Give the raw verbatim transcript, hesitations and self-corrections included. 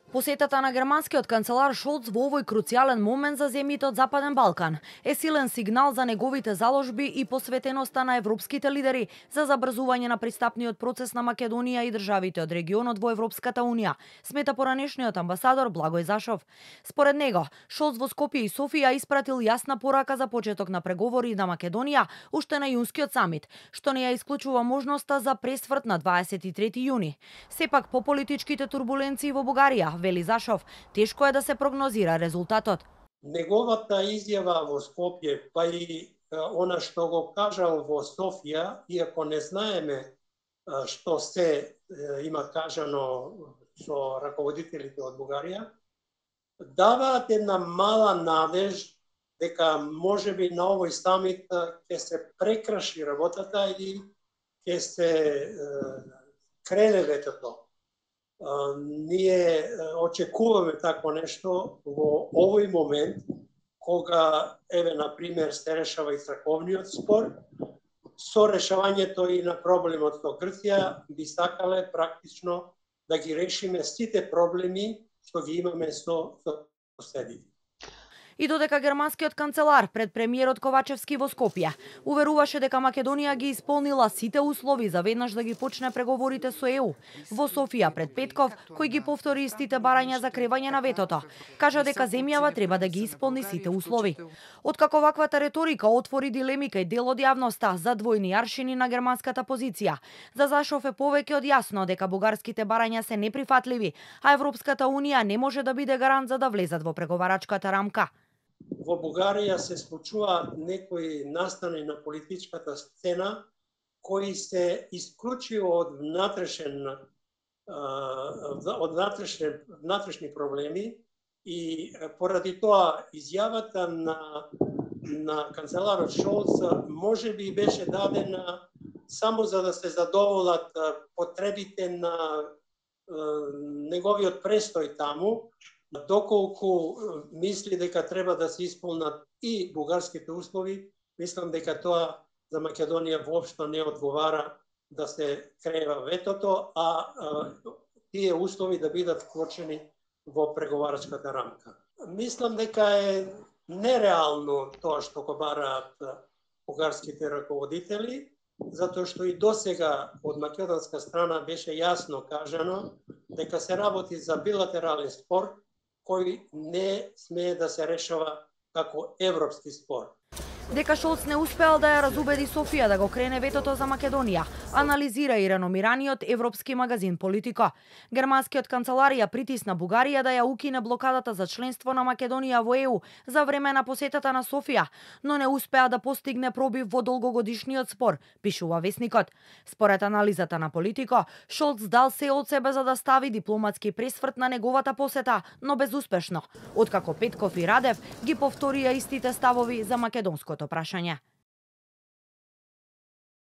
Посетата на германскиот канцелар Шолц во овој круцијален момент за земјите од Западен Балкан е силен сигнал за неговите заложби и посветеноста на европските лидери за забрзување на пристапниот процес на Македонија и државите од регионот во Европската унија, смета поранешниот амбасадор Благој Зашов. Според него, Шолц во Скопје и Софија испратил јасна порака за почеток на преговори на Македонија уште на јунскиот самит, што не ја исклучува можноста за пресврт на дваесет и трети јуни. Сепак по политичките турбуленции во Бугарија, вели Зашов, тешко е да се прогнозира резултатот. Неговата изјава во Скопје, па и она што го кажал во Софија, иако не знаеме што се има кажано со раководителите од Бугарија, даваат една мала надеж дека можеби на овој самит ќе се прекраши работата и ќе се крене ветото. Ние очекуваме такво нешто во овој момент, кога, еве, например, се решава и црковниот спор, со решавањето и на проблемот со Грција, би сакале практично да ги решиме сите проблеми што ги имаме со соседите. И додека германскиот канцелар пред премиерот Ковачевски во Скопје уверуваше дека Македонија ги исполнила сите услови за веднаш да ги почне преговорите со Е У, во Софија пред Петков, кој ги повтори истите барања за кревање на ветото, кажа дека земјава треба да ги исполни сите услови. Откако ваквата реторика отвори дилеми кај дел од јавноста за двојни аршини на германската позиција, за Зашов е повеќе од јасно дека бугарските барања се неприфатливи, а Европската унија не може да биде гарант за да влезат во преговарачката рамка. Во Бугарија се случуваат некои настани на политичката сцена кои се исклучиво од внатрешен од внатрешни, внатрешни проблеми и поради тоа изјавата на на канцеларот Шолц можеби беше дадена само за да се задоволат потребите на неговиот престој таму, доколку мисли дека треба да се исполнат и бугарските услови, мислам дека тоа за Македонија воопшто не одговара да се крева ветото, а, а тие услови да бидат вклучени во преговарачката рамка. Мислам дека е нереално тоа што го бараат бугарските раководители, затоа што и досега од македонска страна беше јасно кажано дека се работи за билатерален спор кој не смее да се решава како европски спор. Дека Шолц не успеал да ја разубеди Софија да го крене ветото за Македонија, анализира и реномираниот европски магазин Политико. Германскиот канцелар ја притисна Бугарија да ја укине блокадата за членство на Македонија во Е У за време на посетата на Софија, но не успеа да постигне пробив во долгогодишниот спор, пишува весникот. Според анализата на Политико, Шолц дал се од себе за да стави дипломатски пресврт на неговата посета, но безуспешно, откако Петков и Радев ги повторија истите ставови за македонското прашање.